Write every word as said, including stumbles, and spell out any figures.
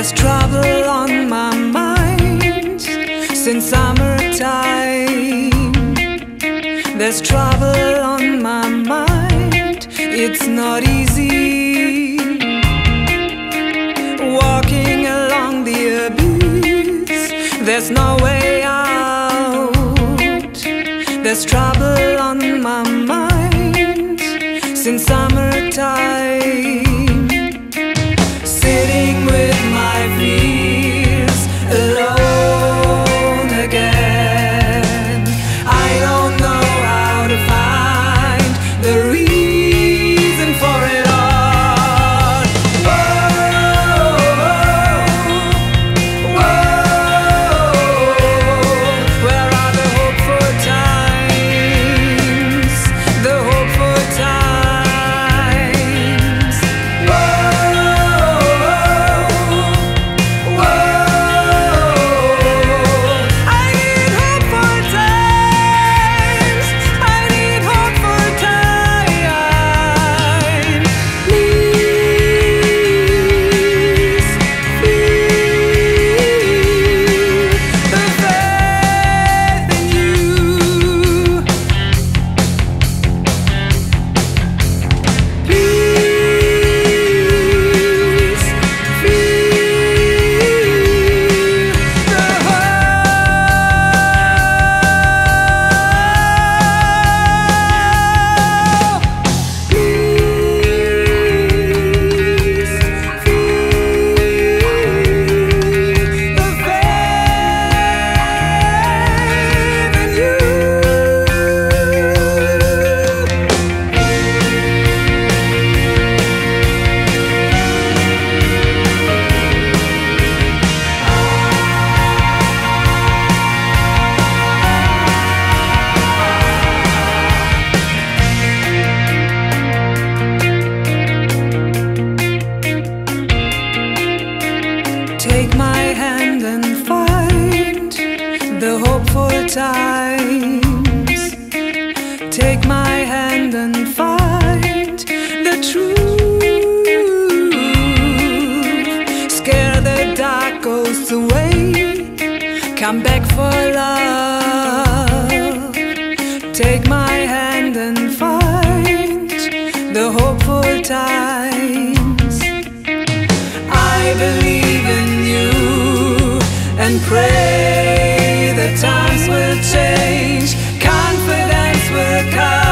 There's trouble on my mind since summertime. There's trouble on my mind, it's not easy walking along the abyss. There's no way out. There's trouble on my mind since summertime. Sitting with my fears alone again. I don't know how to find the reason for it all. Whoa, whoa, where are the hopeful times? The hopeful times. Take my hand and find the hopeful times. Take my hand and find the truth. Scare the dark ghosts away. Come back for love. Take my hand and find the hopeful times. I believe in you and pray that times will change, confidence will come.